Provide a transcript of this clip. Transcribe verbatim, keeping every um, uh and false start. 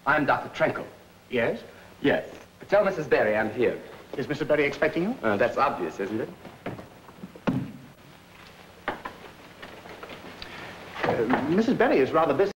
I'm Doctor Trenkel. Yes? Yes. Tell Missus Berry I'm here. Is Mister Berry expecting you? Uh, that's obvious, isn't it? Uh, Missus Berry is rather busy.